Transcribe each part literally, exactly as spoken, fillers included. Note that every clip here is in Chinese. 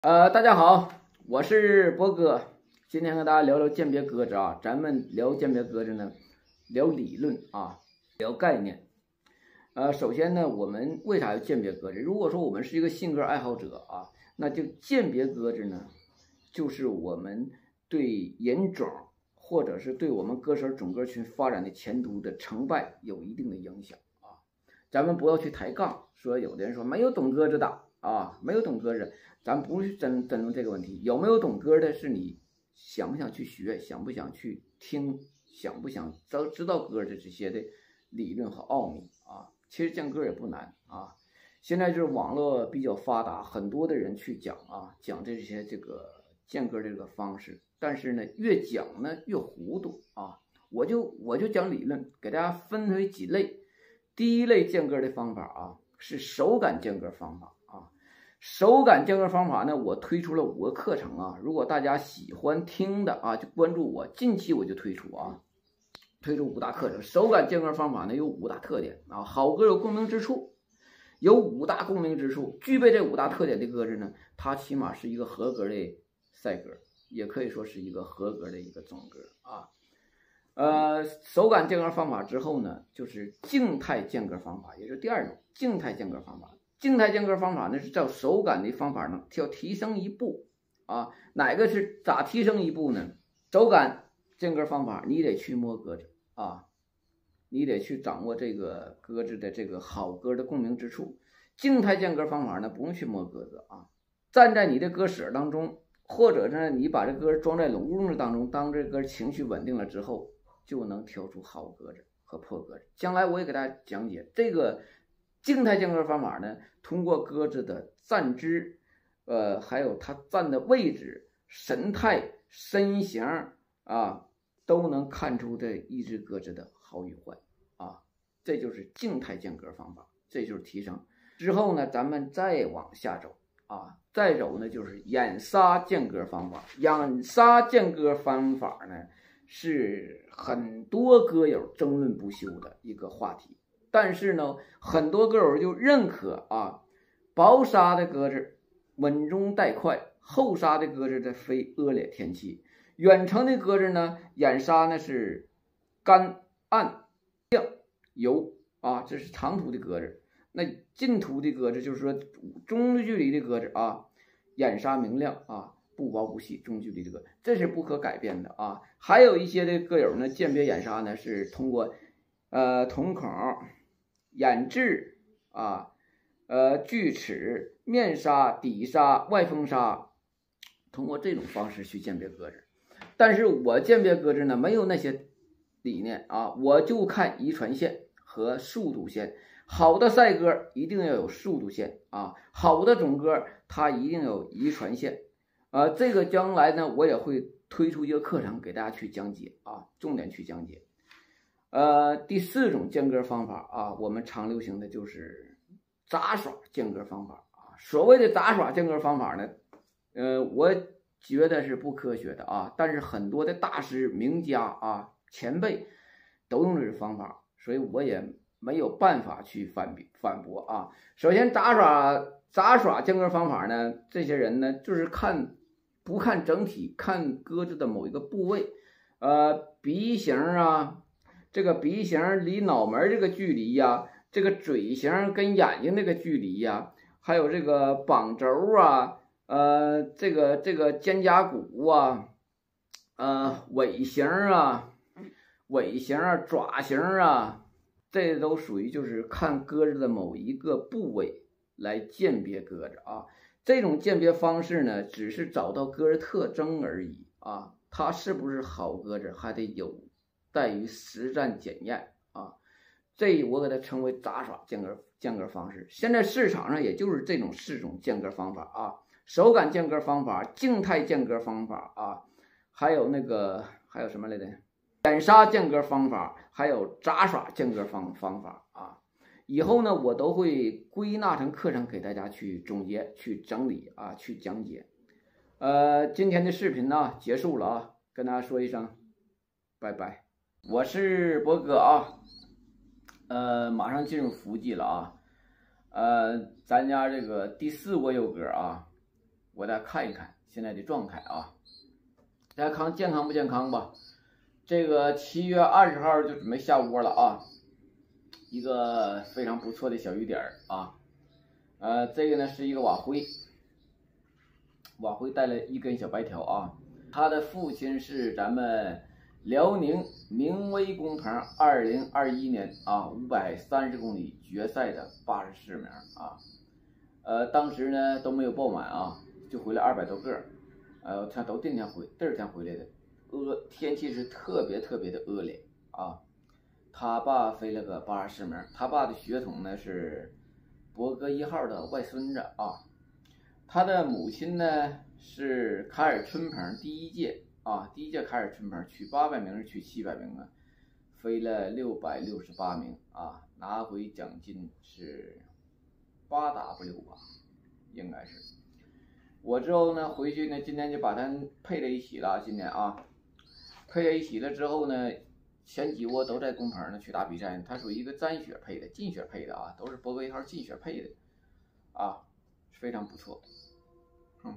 呃，大家好，我是博哥，今天和大家聊聊鉴别鸽子啊。咱们聊鉴别鸽子呢，聊理论啊，聊概念。呃，首先呢，我们为啥要鉴别鸽子？如果说我们是一个信鸽爱好者啊，那就鉴别鸽子呢，就是我们对人种或者是对我们鸽舌种鸽群发展的前途的成败有一定的影响啊。咱们不要去抬杠，说有的人说没有懂鸽子的啊，没有懂鸽子。咱不是争争论这个问题，有没有懂歌的是你想不想去学，想不想去听，想不想知知道歌的这些的理论和奥秘啊？其实讲歌也不难啊。现在就是网络比较发达，很多的人去讲啊，讲这些这个见歌这个方式，但是呢，越讲呢越糊涂啊。我就我就讲理论，给大家分为几类。第一类见歌的方法啊，是手感见歌方法。手感见歌方法呢，我推出了五个课程啊，如果大家喜欢听的啊，就关注我，近期我就推出啊，推出五大课程。手感见歌方法呢有五大特点啊，好歌有共鸣之处，有五大共鸣之处，具备这五大特点的歌子呢，它起码是一个合格的赛歌，也可以说是一个合格的一个总歌啊。呃，手感见歌方法之后呢，就是静态见歌方法，也就是第二种静态见歌方法。静态见歌方法呢是照手感的方法呢，要提升一步啊。哪个是咋提升一步呢？手感见歌方法，你得去摸鸽子啊，你得去掌握这个鸽子的这个好歌的共鸣之处。静态见歌方法呢，不用去摸鸽子啊，站在你的歌舌当中，或者呢，你把这歌装在笼屉当中，当这歌情绪稳定了之后，就能挑出好鸽子和破鸽子。将来我也给大家讲解这个。静态见歌方法呢，通过鸽子的站姿，呃，还有它站的位置、神态、身形啊，都能看出这一只鸽子的好与坏啊。这就是静态见歌方法，这就是提升。之后呢，咱们再往下走啊，再走呢就是眼杀见歌方法。眼杀见歌方法呢，是很多歌友争论不休的一个话题。但是呢，很多歌友就认可啊，薄杀的鸽子稳中带快，厚杀的鸽子的非恶劣天气。远程的鸽子呢，眼杀呢是干暗亮油啊，这是长途的鸽子。那近途的鸽子就是说中距离的鸽子啊，眼杀明亮啊，不薄不细，中距离的鸽子，这是不可改变的啊。还有一些的歌友呢，鉴别眼杀呢是通过呃瞳孔、眼痣啊、呃锯齿、面纱、底纱、外封纱，通过这种方式去鉴别鸽子。但是我鉴别鸽子呢，没有那些理念啊，我就看遗传线和速度线。好的赛鸽一定要有速度线啊，好的种鸽它一定有遗传线啊。这个将来呢，我也会推出一个课程给大家去讲解啊，重点去讲解。呃，第四种见歌方法啊，我们常流行的就是杂耍见歌方法啊。所谓的杂耍见歌方法呢，呃，我觉得是不科学的啊。但是很多的大师、名家啊、前辈都用这种方法，所以我也没有办法去反反驳啊。首先，杂耍杂耍见歌方法呢，这些人呢就是看不看整体，看鸽子的某一个部位，呃，鼻型啊。这个鼻型离脑门这个距离呀，这个嘴型跟眼睛这个距离呀，还有这个膀轴啊，呃，这个这个肩胛骨啊，呃，尾型啊，尾型啊，爪型啊，这都属于就是看鸽子的某一个部位来鉴别鸽子啊。这种鉴别方式呢，只是找到鸽子特征而已啊，它是不是好鸽子还得有。在于实战检验啊，这我给它称为杂耍间隔间隔方式。现在市场上也就是这种四种间隔方法啊，手感间隔方法、静态间隔方法啊，还有那个还有什么来着？眼杀间隔方法，还有杂耍间隔方方法啊。以后呢，我都会归纳成课程给大家去总结、去整理啊、去讲解。呃，今天的视频呢结束了啊，跟大家说一声拜拜。我是博哥啊，呃，马上进入伏季了啊，呃，咱家这个第四窝优鸽啊，我我给大家看一看现在的状态啊，大家看健康不健康吧？这个七月二十号就准备下窝了啊，一个非常不错的小雨点啊，呃，这个呢是一个瓦灰，瓦灰带了一根小白条啊，他的父亲是咱们辽宁明威工棚二零二一年啊五百三十公里决赛的八十四名啊，呃，当时呢都没有报满啊，就回来二百多个，呃，他都第二天回，第二天回来的。恶天气是特别特别的恶劣啊！他爸飞了个八十四名，他爸的血统呢是博格一号的外孙子啊。他的母亲呢是凯尔春鹏第一届啊，第一届凯尔春鹏取八百名是取七百名啊，飞了六百六十八名啊，拿回奖金是八 W 吧，应该是。我之后呢回去呢，今天就把它配在一起了，今天啊。配在一起了之后呢，前几窝都在工棚呢去打比赛呢，它属于一个沾血配的、进血配的啊，都是博格一号进血配的啊，非常不错。嗯，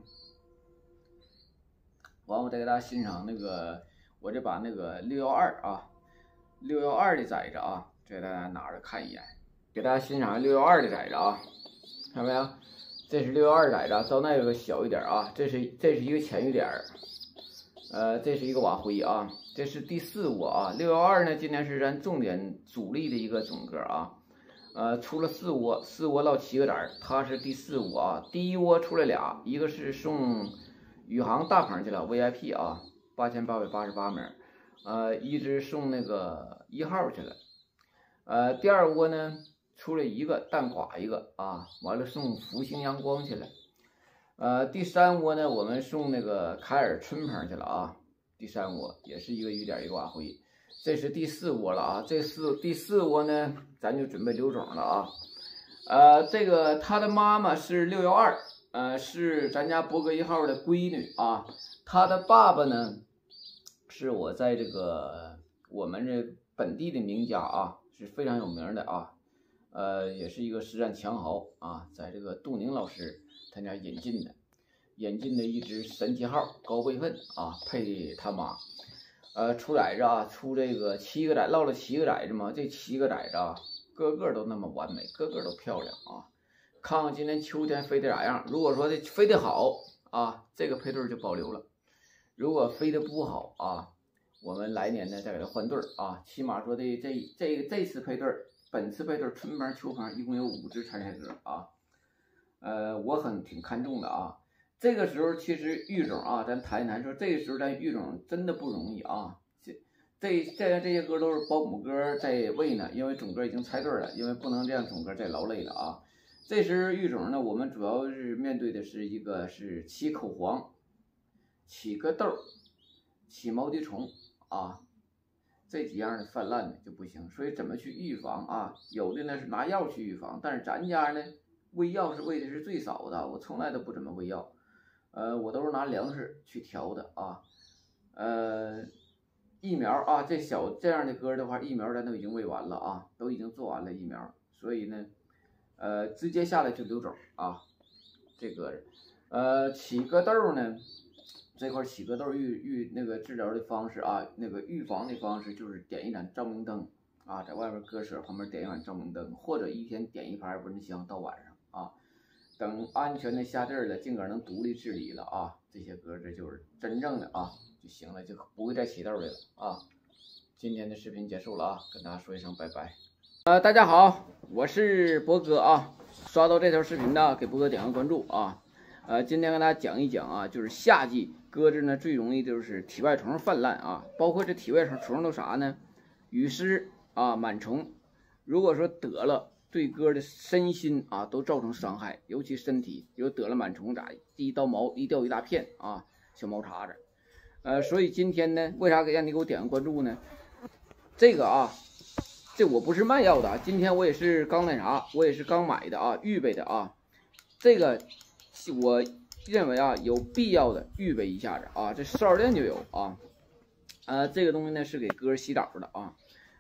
完我再给大家欣赏那个，我就把那个六幺二啊，六幺二的崽子啊，这给大家拿着看一眼，给大家欣赏六幺二的崽子啊，看到没有？这是六幺二崽子，照那有个小一点啊，这是这是一个浅雨点。呃，这是一个瓦灰啊，这是第四窝啊。六幺二呢，今年是咱重点主力的一个种个啊。呃，出了四窝，四窝落七个崽，它是第四窝啊。第一窝出来俩，一个是送宇航大棚去了 V I P 啊，八千八百八十八名。呃，一只送那个一号去了。呃，第二窝呢出了一个蛋垮一个啊，完了送福星阳光去了。呃，第三窝呢，我们送那个凯尔春棚去了啊。第三窝也是一个雨点一个瓦灰，这是第四窝了啊。这四第四窝呢，咱就准备留种了啊。呃，这个他的妈妈是六幺二，呃，是咱家博格一号的闺女啊。他的爸爸呢，是我在这个我们这本地的名家啊，是非常有名的啊。呃，也是一个实战强豪啊，在这个杜宁老师他家引进的，引进的一只神奇号高辈分啊，配他妈，呃，出崽子啊，出这个七个崽，落了七个崽子嘛，这七个崽子啊，个个都那么完美，个个都漂亮啊。看看今年秋天飞的咋样，如果说这飞得好啊，这个配对就保留了；如果飞得不好啊，我们来年呢再给它换对啊。起码说这这这这次配对。本次配对春棚、秋棚一共有五只参赛者啊，呃，我很挺看重的啊。这个时候其实育种啊，咱谈一谈说，这个时候咱育种真的不容易啊。这这这这些歌都是保姆歌在喂呢，因为种歌已经猜对了，因为不能让种歌再劳累了啊。这时育种呢，我们主要是面对的是一个是起口黄、起个豆、起毛滴虫啊。这几样的泛滥的就不行，所以怎么去预防啊？有的呢是拿药去预防，但是咱家呢喂药是喂的是最少的，我从来都不怎么喂药，呃，我都是拿粮食去调的啊。呃，疫苗啊，这小这样的歌的话，疫苗咱都已经喂完了啊，都已经做完了疫苗，所以呢，呃，直接下来就留种啊。这个，呃，起个豆呢？这块起个豆预预那个治疗的方式啊，那个预防的方式就是点一盏照明灯啊，在外面搁舍旁边点一盏照明灯，或者一天点一盘蚊香到晚上啊，等安全的下地了，尽可能独立治理了啊，这些歌这就是真正的啊就行了，就不会再起豆来了啊。今天的视频结束了啊，跟大家说一声拜拜。呃，大家好，我是博哥啊，刷到这条视频的给博哥点个关注啊。呃，今天跟大家讲一讲啊，就是夏季鸽子呢最容易就是体外虫泛滥啊，包括这体外虫虫都啥呢？羽虱啊、螨虫，如果说得了，对鸽的身心啊都造成伤害，尤其身体有得了螨虫咋，一刀毛一掉一大片啊，小毛茬子。呃，所以今天呢，为啥给让你给我点个关注呢？这个啊，这我不是卖药的啊，今天我也是刚那啥，我也是刚买的啊，预备的啊，这个。我认为啊，有必要的预备一下子啊，这四 S店就有啊。呃，这个东西呢是给鸽洗澡的啊。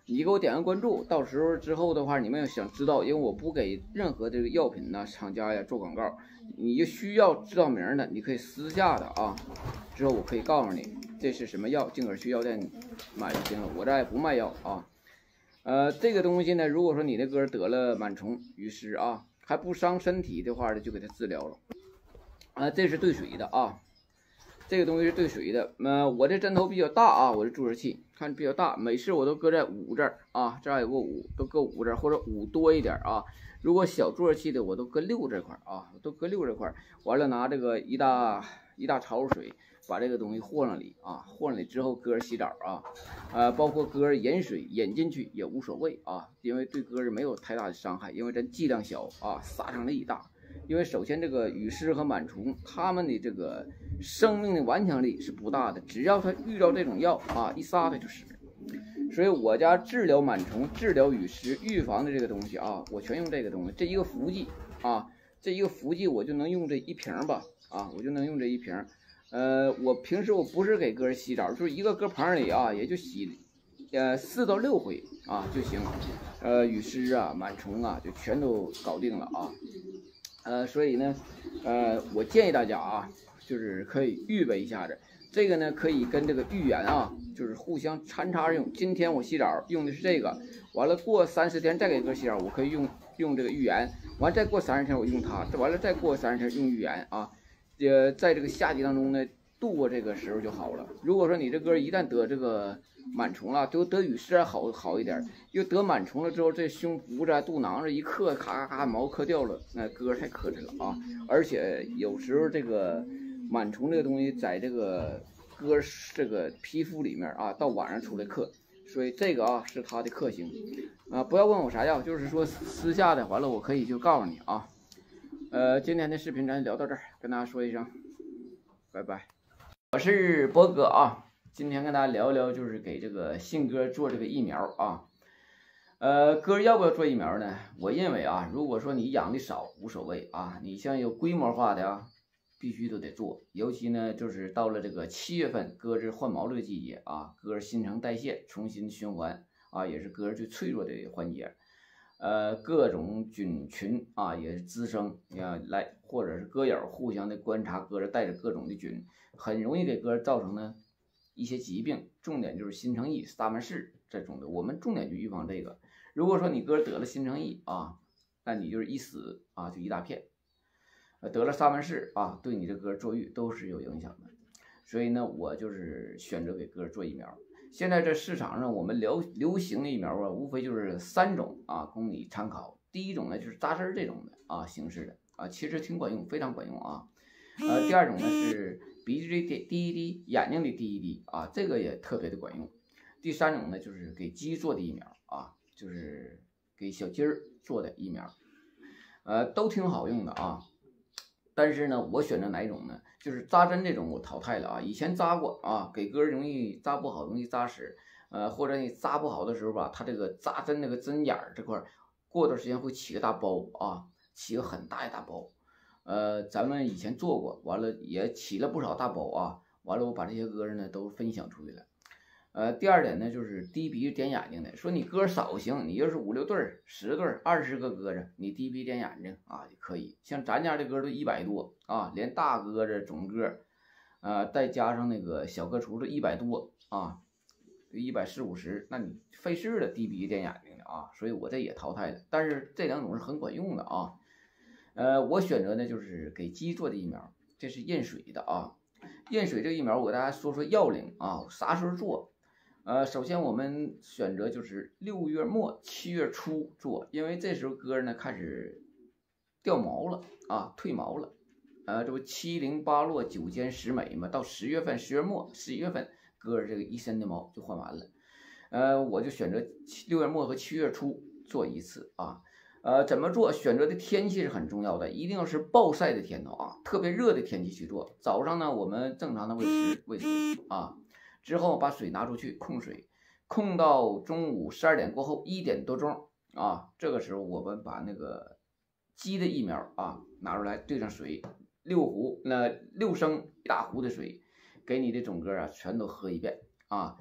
你给我点个关注，到时候之后的话，你们要想知道，因为我不给任何这个药品呢厂家呀做广告，你需要知道名的，你可以私下的啊，之后我可以告诉你这是什么药，尽可去药店买就行了，我这也不卖药啊。呃，这个东西呢，如果说你的哥得了螨虫、雨湿啊，还不伤身体的话呢，就给他治疗了。啊、呃，这是兑水的啊。这个东西是兑水的，呃，我这针头比较大啊，我这注射器看比较大，每次我都搁在五这儿啊，这儿有个五，都搁五这儿或者五多一点啊。如果小注射器的，我都搁六这块啊，都搁六这块。完了拿这个一大一大槽水，把这个东西和上里啊，和上里之后搁洗澡啊，呃，包括搁盐水引进去也无所谓啊，因为对鸽儿没有太大的伤害，因为咱剂量小啊，杀伤力大。因为首先这个雨湿和螨虫，它们的这个生命的顽强力是不大的，只要它遇到这种药啊，一杀它就死。所以我家治疗螨虫、治疗雨湿、预防的这个东西啊，我全用这个东西。这一个伏剂啊，这一个伏剂我就能用这一瓶吧啊，我就能用这一瓶。呃，我平时我不是给鸽儿洗澡，就是一个鸽棚里啊，也就洗呃四到六回啊就行。呃，雨湿啊、螨虫啊，就全都搞定了啊。呃，所以呢，呃，我建议大家啊，就是可以预备一下子，这个呢可以跟这个浴盐啊，就是互相掺插着用。今天我洗澡用的是这个，完了过三十天再给哥洗澡，我可以用用这个浴盐，完再过三十天我用它，完了再过三十天用浴盐啊，呃，在这个夏季当中呢，度过这个时候就好了。如果说你这歌一旦得这个螨虫了，就得雨湿还好好一点，又得螨虫了之后，这胸脯子、肚囊子一磕，咔咔咔毛磕掉了，那歌太磕碜了啊！而且有时候这个螨虫这个东西在这个歌这个皮肤里面啊，到晚上出来克，所以这个啊是它的克星啊。不要问我啥药，就是说私下的，完了我可以就告诉你啊。呃，今天的视频咱聊到这儿，跟大家说一声拜拜。我是博哥啊。今天跟大家聊一聊，就是给这个信鸽做这个疫苗啊。呃，鸽要不要做疫苗呢？我认为啊，如果说你养的少无所谓啊，你像有规模化的啊，必须都得做。尤其呢，就是到了这个七月份，鸽子换毛这个季节啊，鸽新陈代谢重新循环啊，也是鸽最脆弱的环节。呃，各种菌群啊也是滋生啊来，或者是鸽友互相的观察，鸽子带着各种的菌，很容易给鸽造成呢一些疾病，重点就是新城疫、沙门氏这种的，我们重点就预防这个。如果说你哥得了新城疫啊，那你就是一死啊就一大片。得了沙门氏啊，对你这歌坐育都是有影响的。所以呢，我就是选择给歌做疫苗。现在这市场上我们流流行的疫苗啊，无非就是三种啊，供你参考。第一种呢就是扎针这种的啊形式的啊，其实挺管用，非常管用啊。呃，第二种呢是鼻子的滴一滴，眼睛的滴一滴啊，这个也特别的管用。第三种呢就是给鸡做的疫苗啊，就是给小鸡儿做的疫苗，呃，都挺好用的啊。但是呢，我选择哪一种呢？就是扎针这种我淘汰了啊，以前扎过啊，给鸽容易扎不好，容易扎死，呃，或者你扎不好的时候吧，它这个扎针那个针眼儿这块，过段时间会起个大包啊，起个很大一大包。呃，咱们以前做过，完了也起了不少大包啊，完了我把这些鸽子呢都分享出去了。呃，第二点呢就是滴鼻点眼睛的，说你鸽少行，你要是五六对儿、十对儿、二十个鸽子，你滴鼻点眼睛啊也可以。像咱家的鸽都一百多啊，连大鸽子、种鸽，呃，再加上那个小鸽雏子一百多啊，一百四五十，那你费事了滴鼻点眼睛的啊，所以我这也淘汰了。但是这两种是很管用的啊。呃，我选择呢就是给鸡做的疫苗，这是验水的啊。验水这个疫苗，我给大家说说要领啊，啥时候做？呃，首先我们选择就是六月末七月初做，因为这时候鸽呢开始掉毛了啊，褪毛了。呃，这不七零八落九尖十美嘛，到十月份十月末十一月份鸽这个一身的毛就换完了。呃，我就选择六月末和七月初做一次啊。呃，怎么做？选择的天气是很重要的，一定要是暴晒的天头啊，特别热的天气去做。早上呢，我们正常的喂食喂水啊。之后把水拿出去控水，控到中午十二点过后一点多钟啊，这个时候我们把那个鸡的疫苗啊拿出来兑上水，六壶那六升一大壶的水，给你的种鸽啊全都喝一遍啊。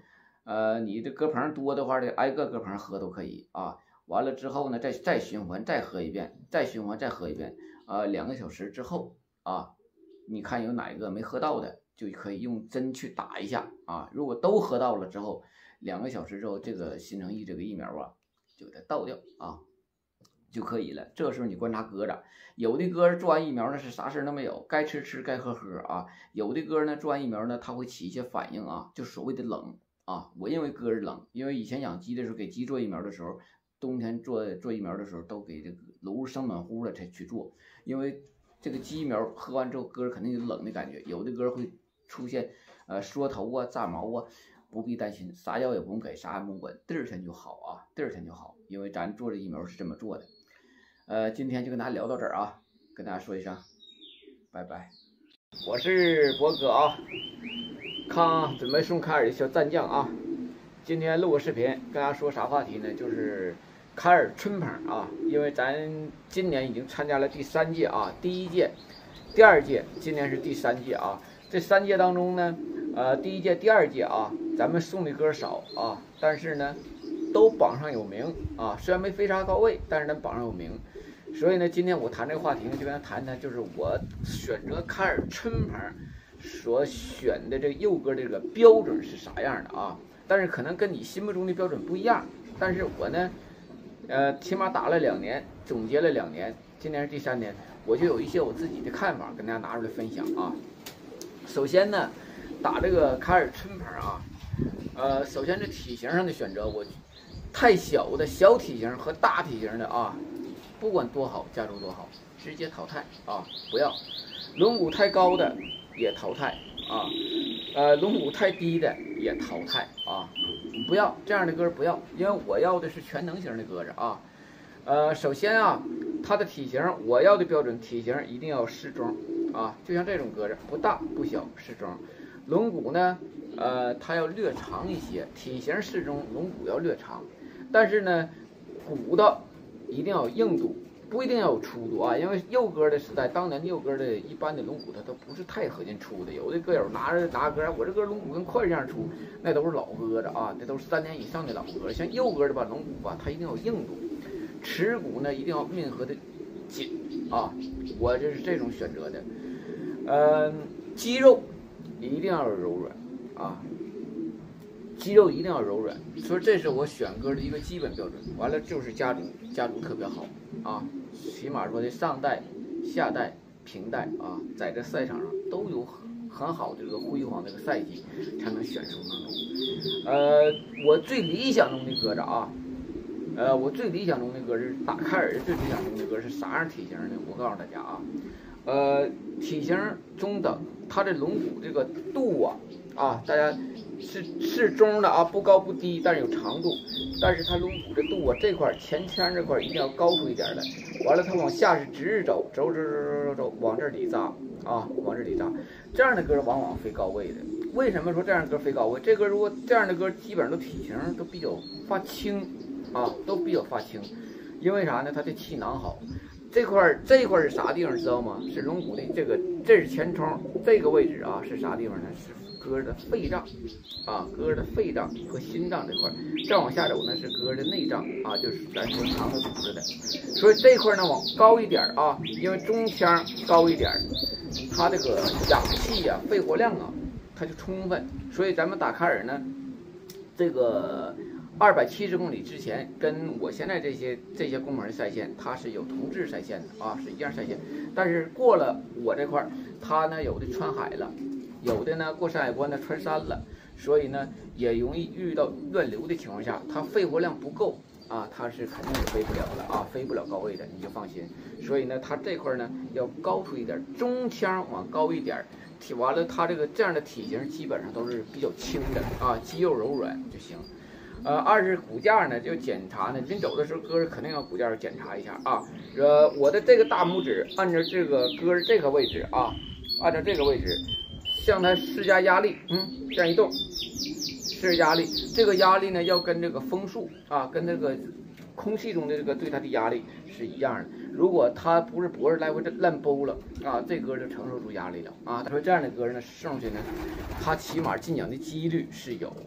呃，你的鸽棚多的话的，挨个鸽棚喝都可以啊。完了之后呢，再再循环再喝一遍，再循环再喝一遍，啊，两个小时之后啊，你看有哪一个没喝到的，就可以用针去打一下啊。如果都喝到了之后，两个小时之后，这个新城疫这个疫苗啊，就给它倒掉啊，就可以了。这时候你观察鸽子，有的鸽子做完疫苗呢是啥事儿都没有，该吃吃该喝喝啊。有的鸽呢做完疫苗呢，它会起一些反应啊，就所谓的冷啊。我认为鸽子冷，因为以前养鸡的时候给鸡做疫苗的时候。冬天做做疫苗的时候，都给这个楼生暖乎了才去做，因为这个鸡疫苗喝完之后，鸽肯定有冷的感觉，有的鸽会出现呃缩头啊、炸毛啊，不必担心，啥药也不用给，啥也不用管，第二天就好啊，第二天就好，因为咱做这疫苗是这么做的。呃，今天就跟大家聊到这儿啊，跟大家说一声拜拜。我是博哥啊，康准备送凯尔的小战将啊，今天录个视频，跟大家说啥话题呢？就是。凯尔春棚啊，因为咱今年已经参加了第三届啊，第一届、第二届，今年是第三届啊。这三届当中呢，呃，第一届、第二届啊，咱们送的歌少啊，但是呢，都榜上有名啊。虽然没飞啥高位，但是咱榜上有名。所以呢，今天我谈这个话题呢，就跟他谈谈，就是我选择凯尔春棚所选的这个幼鸽这个标准是啥样的啊？但是可能跟你心目中的标准不一样。但是我呢。呃，起码打了两年，总结了两年，今年是第三年，我就有一些我自己的看法跟大家拿出来分享啊。首先呢，打这个凯尔春棚啊，呃，首先这体型上的选择，我太小的小体型和大体型的啊，不管多好，家族多好，直接淘汰啊，不要。轮毂太高的也淘汰啊，呃，轮毂太低的也淘汰啊。不要这样的鸽不要，因为我要的是全能型的鸽子啊。呃，首先啊，它的体型，我要的标准体型一定要适中啊，就像这种鸽子，不大不小，适中。轮毂呢，呃，它要略长一些，体型适中，轮毂要略长，但是呢，鼓的一定要有硬度。不一定要有粗度啊，因为幼鸽的时代，当年幼鸽的一般的龙骨它都不是太合劲粗的，有的鸽友拿着拿鸽，我这鸽龙骨跟筷子一样粗，那都是老鸽子啊，这都是三年以上的老鸽。像幼鸽的吧，龙骨吧，它一定要有硬度，齿骨呢一定要密合的紧啊，我就是这种选择的。嗯，肌肉一定要柔软啊。肌肉一定要柔软，所以这是我选鸽的一个基本标准。完了就是家族，家族特别好啊，起码说的上代、下代、平代啊，在这赛场上都有很好的这个辉煌的这个赛季，才能选出那种。呃，我最理想中的鸽子啊，呃，我最理想中的鸽是打凯尔的最理想中的鸽是啥样体型呢？我告诉大家啊，呃，体型中等，它的龙骨这个度啊啊，大家。是适中的啊，不高不低，但是有长度。但是它龙骨的度啊，这块前腔这块一定要高出一点的。完了，它往下是直着走，走走走走走，往这里扎啊，往这里扎。这样的鸽往往飞高位的。为什么说这样的鸽飞高位？这个如果这样的鸽基本上都体型都比较发青啊，都比较发青。因为啥呢？它的气囊好。这块这一块是啥地方知道吗？是龙骨的这个，这是前冲，这个位置啊是啥地方呢？是鸽的肺脏啊，鸽的肺脏和心脏这块，再往下走呢是鸽的内脏啊，就是咱说肠子组织的。所以这块呢往高一点啊，因为中腔高一点，它这个氧气呀、啊、肺活量啊，它就充分。所以咱们打凯尔呢，这个。二百七十公里之前，跟我现在这些这些公门的赛线，它是有同质赛线的啊，是一样赛线。但是过了我这块儿，它呢有的穿海了，有的呢过山海关呢穿山了，所以呢也容易遇到乱流的情况下，它肺活量不够啊，它是肯定是飞不了的啊，飞不了高位的，你就放心。所以呢，它这块呢要高出一点，中腔往高一点，体完了它这个这样的体型基本上都是比较轻的啊，肌肉柔软就行。呃，二是骨架呢，就检查呢，临走的时候鸽肯定要骨架检查一下啊。呃，我的这个大拇指按照这个鸽这个位置啊，按照这个位置向它施加压力，嗯，这样一动，施加压力，这个压力呢要跟这个风速啊，跟这个空气中的这个对它的压力是一样的。如果它不是脖子来回这烂包了啊，这鸽就承受住压力了啊。他说这样的鸽呢，剩下呢，它起码进奖的几率是有。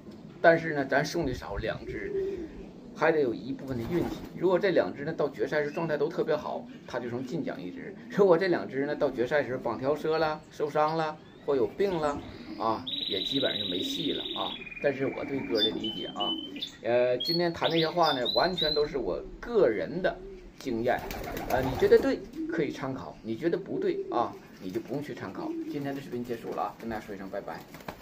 但是呢，咱送的少两只，还得有一部分的运气。如果这两只呢到决赛时状态都特别好，他就成进奖一只；如果这两只呢到决赛时绑条折了、受伤了或有病了啊，也基本上就没戏了啊。但是我对歌的理解啊，呃，今天谈这些话呢，完全都是我个人的经验，呃，你觉得对可以参考，你觉得不对啊，你就不用去参考。今天的视频结束了啊，跟大家说一声拜拜。